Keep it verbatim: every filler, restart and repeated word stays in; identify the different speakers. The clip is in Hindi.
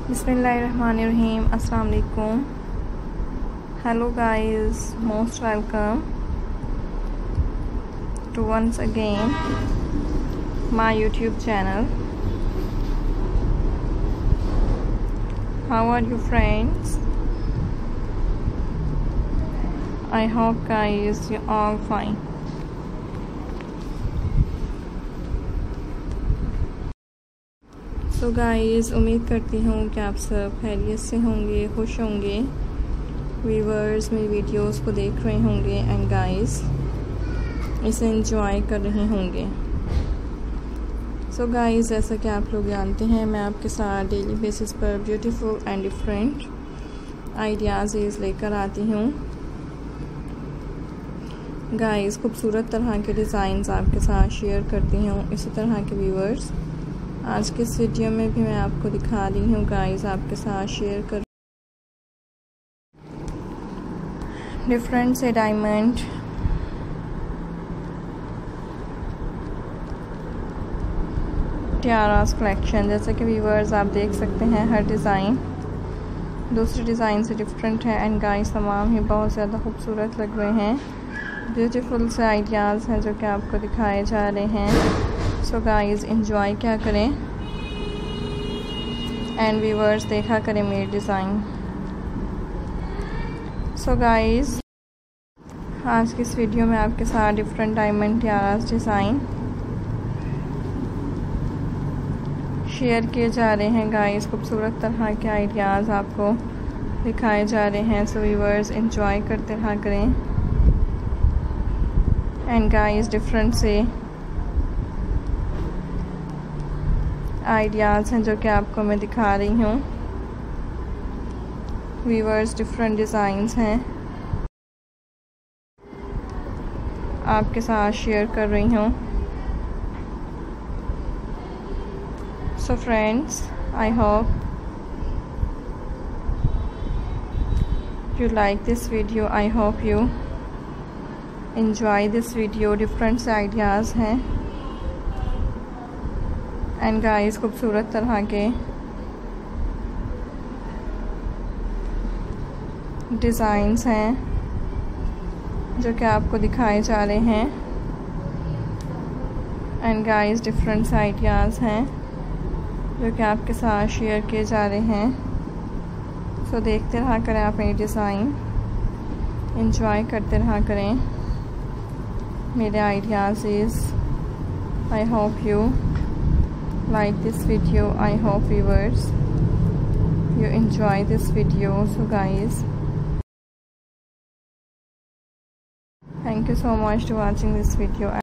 Speaker 1: Bismillahirrahmanirrahim. Assalamu alaikum. Hello guys, most welcome to once again my YouTube channel. How are you friends? I hope guys you all fine. So guys, उम्मीद करती हूँ कि आप सब खैरियत से होंगे, खुश होंगे। व्यूअर्स मेरी वीडियोस को देख रहे होंगे एंड गाइस इसे एंजॉय कर रहे होंगे। सो गाइस, जैसा कि आप लोग जानते हैं, मैं आपके साथ डेली बेसिस पर ब्यूटीफुल एंड डिफरेंट आइडियाज़ लेकर आती हूँ। गाइस, खूबसूरत तरह के डिज़ाइंस आपके साथ शेयर करती हूँ। इसी तरह के व्यूअर्स आज के इस वीडियो में भी मैं आपको दिखा रही हूँ गाइस, आपके साथ शेयर कर डिफरेंट से डायमंड टियारास कलेक्शन। जैसे कि व्यूअर्स आप देख सकते हैं, हर डिज़ाइन दूसरे डिज़ाइन से डिफरेंट है एंड गाइस तमाम ही बहुत ज़्यादा खूबसूरत लग रहे हैं। ब्यूटीफुल से आइडियाज़ हैं जो कि आपको दिखाए जा रहे हैं। सो गाइस, एंजॉय क्या करें एंड व्यूअर्स देखा करें मेरे डिज़ाइन। सो गाइस, आज की इस वीडियो में आपके साथ different diamond tiaras design share किए जा रहे हैं। गाइस, खूबसूरत तरह के आइडियाज़ आपको दिखाए जा रहे हैं। सो व्यूअर्स एंजॉय करते रहा करें एंड गाइस डिफरेंट से आइडियाज़ हैं जो कि आपको मैं दिखा रही हूँ। व्यूअर्स डिफरेंट डिज़ाइंस हैं आपके साथ शेयर कर रही हूँ। So friends, I hope you like this video. I hope you enjoy this video. Different से आइडियाज़ हैं एंड गाइस खूबसूरत तरह के डिज़ाइंस हैं जो कि आपको दिखाए जा रहे हैं एंड गाइस डिफरेंट से आइडियाज़ हैं जो कि आपके साथ शेयर किए जा रहे हैं। सो so, देखते रहा करें आप मेरे डिज़ाइन, एंजॉय करते रहा करें मेरे ideas. I hope you like this video. I hope viewers you enjoy this video. So guys, thank you so much to watching this video.